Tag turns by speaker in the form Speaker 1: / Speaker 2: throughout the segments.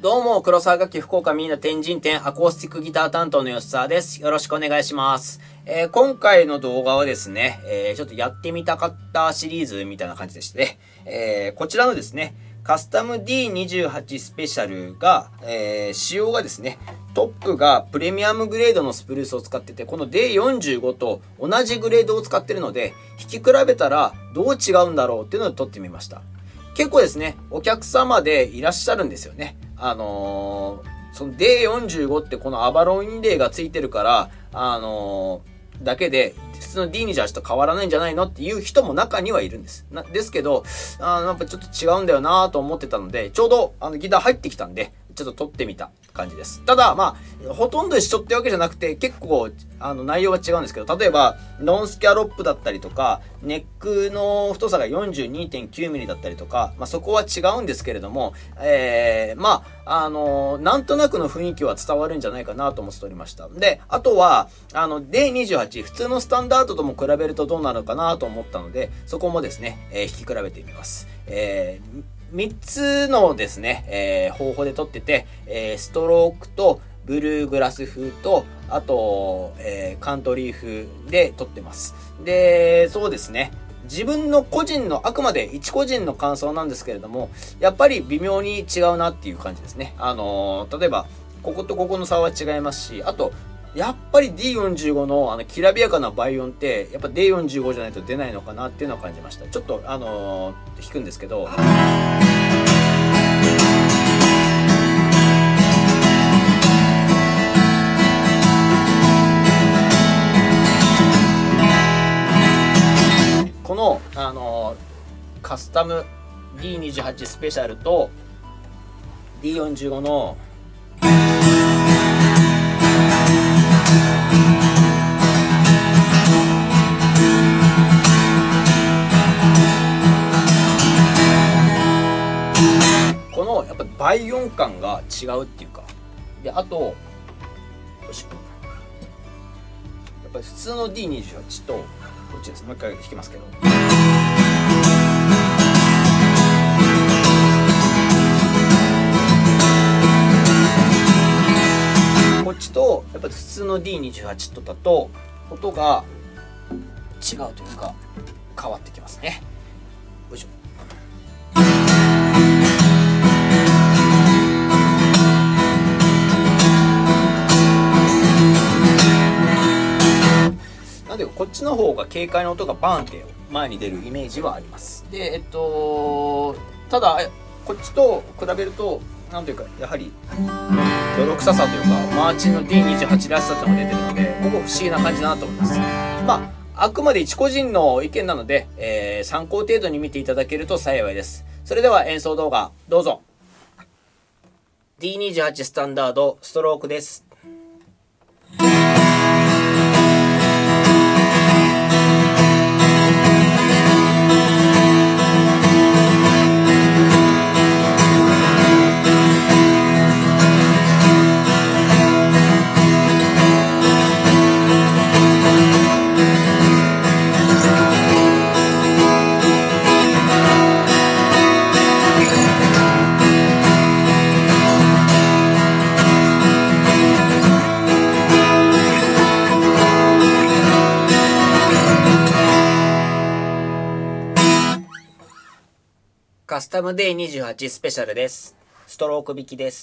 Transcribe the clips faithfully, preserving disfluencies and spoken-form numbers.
Speaker 1: どうも、黒沢楽器福岡ミーナ天神店アコースティックギター担当の吉沢です。よろしくお願いします。えー、今回の動画はですね、えー、ちょっとやってみたかったシリーズみたいな感じでして、えー、こちらのですね、カスタム ディーにじゅうはち スペシャルが、えー、仕様がですね、トップがプレミアムグレードのスプルースを使ってて、この ディーよんじゅうご と同じグレードを使ってるので、弾き比べたらどう違うんだろうっていうのを撮ってみました。結構ですね、お客様でいらっしゃるんですよね。あのー、その ディーよんじゅうご ってこのアバロンインレイがついてるから、あのー、だけで、普通の ディーにじゅうはち と変わらないんじゃないのっていう人も中にはいるんです。なですけど、あーなんかちょっと違うんだよなと思ってたので、ちょうどあのギター入ってきたんで、ちょっと撮ってみた感じです。ただ、まあ、ほとんど一緒ってわけじゃなくて、結構、あの、内容は違うんですけど、例えば、ノンスキャロップだったりとか、ネックの太さが よんじゅうにてんきゅうミリ だったりとか、まあ、そこは違うんですけれども、えー、まあ、あの、なんとなくの雰囲気は伝わるんじゃないかなと思っておりました。で、あとは、あの、ディーにじゅうはち、普通のスタンダードとも比べるとどうなるかなと思ったので、そこもですね、えー、弾き比べてみます。えーみっつのですね、えー、方法で撮ってて、えー、ストロークとブルーグラス風と、あと、えー、カントリー風で撮ってます。で、そうですね。自分の個人の、あくまで一個人の感想なんですけれども、やっぱり微妙に違うなっていう感じですね。あのー、例えば、こことここの差は違いますし、あと、やっぱり ディーよんじゅうご のあのきらびやかな倍音って、やっぱ ディーよんじゅうご じゃないと出ないのかなっていうのを感じました。ちょっと、あのー、弾くんですけど、この、あのー、カスタム ディーにじゅうはち スペシャルと ディーよんじゅうご のこのやっぱ倍音感が違うっていうか、であとよいしょ、やっぱり普通の ディーにじゅうはち とこっちです。もう一回弾きますけど、こっちとやっぱ普通の ディーにじゅうはち とだと音が違うというか変わってきますね。よいしょ。なんでこっちの方が軽快な音がバーンって前に出るイメージはあります。で、えっと、ただこっちと比べるとなんというかやはり泥臭さというかマーチンの ディーにじゅうはち らしさってのが出てるので、ここ不思議な感じだなと思います。まああくまで一個人の意見なので、えー、参考程度に見ていただけると幸いです。それでは演奏動画どうぞ。 ディーにじゅうはち スタンダードストロークです。カスタム ディーにじゅうはち スペシャルです。ストローク弾きです。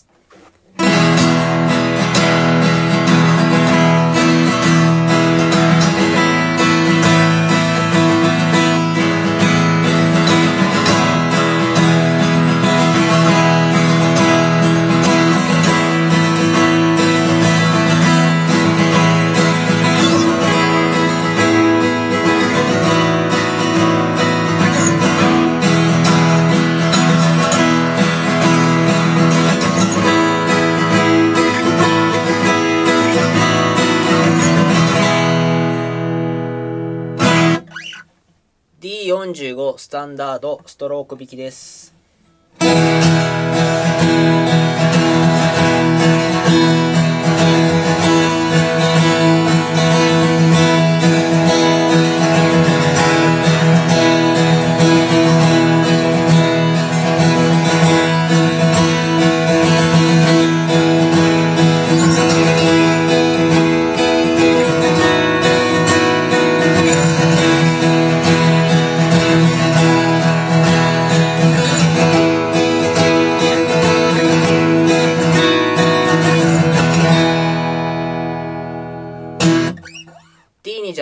Speaker 1: ディーよんじゅうご スタンダードストローク弾きです。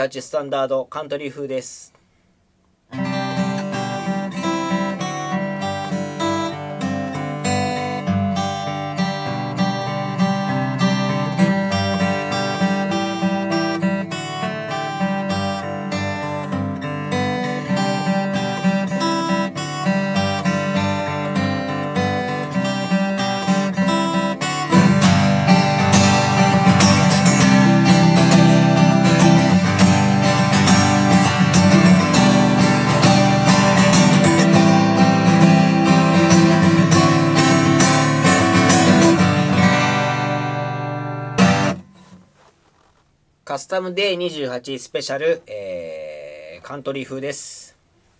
Speaker 1: はちスタンダードカントリー風です。カスタム ディーにじゅうはち スペシャル、えー、カントリー風です。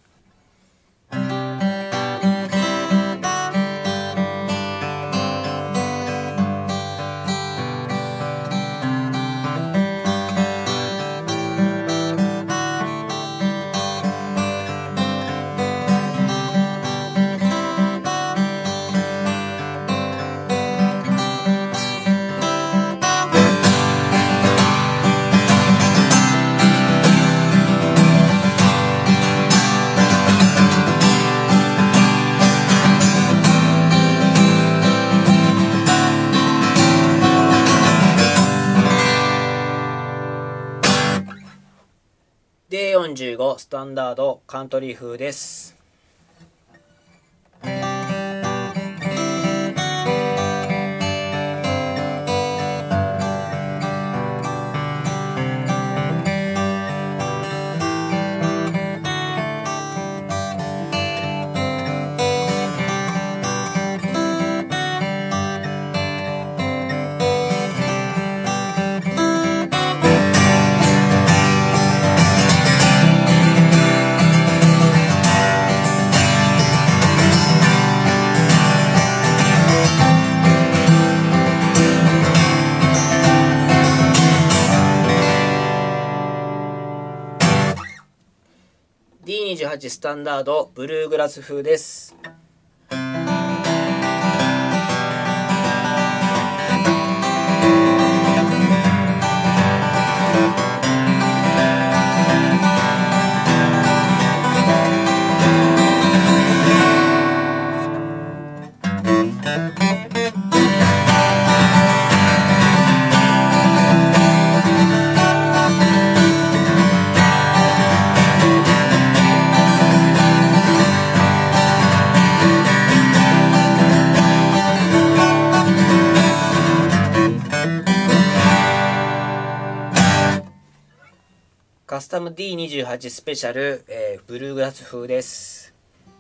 Speaker 1: ディーよんじゅうご スタンダードカントリー風です。ディーにじゅうはち スタンダードブルーグラス風です。カスタム ディーにじゅうはち スペシャル、えー、ブルーグラス風です。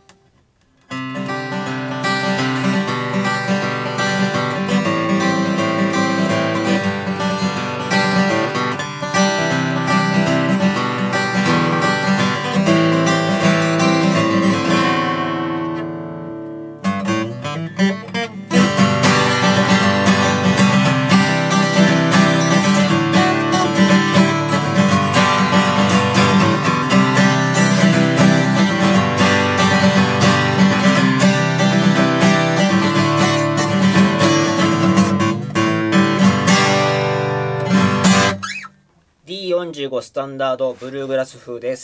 Speaker 1: ディーよんじゅうご スタンダードブルーグラス風です。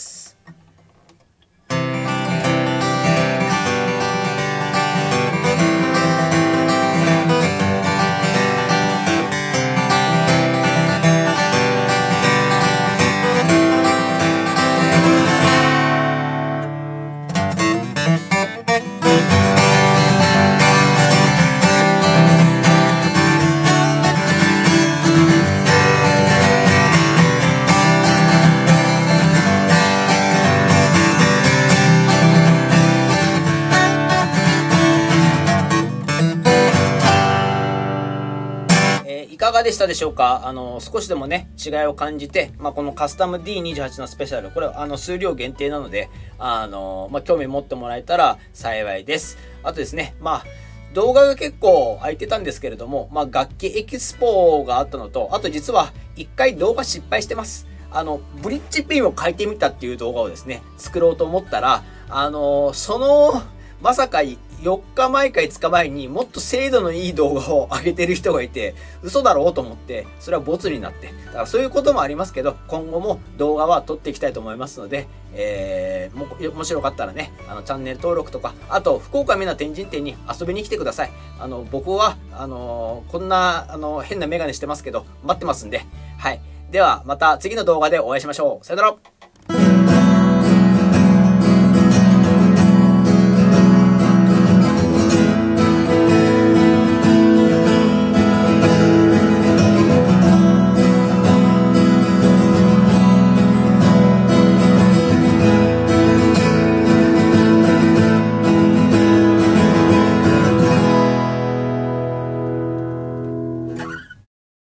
Speaker 1: いかがでしたでしょうか。あの少しでもね違いを感じて、まあ、このカスタム ディーにじゅうはち のスペシャル、これはあの数量限定なので、あの、まあ、興味持ってもらえたら幸いです。あとですね、まあ動画が結構空いてたんですけれども、まあ、楽器エキスポがあったのと、あと実は一回動画失敗してます。あのブリッジピンを書いてみたっていう動画をですね作ろうと思ったら、あのそのまさかよっかまえかいつかまえにもっと精度のいい動画を上げてる人がいて、嘘だろうと思って、それはボツになって。だからそういうこともありますけど、今後も動画は撮っていきたいと思いますので、えー、も面白かったらね、あの、チャンネル登録とか、あと、福岡みんな天神店に遊びに来てください。あの、僕は、あのー、こんな、あの、変なメガネしてますけど、待ってますんで、はい。では、また次の動画でお会いしましょう。さよなら。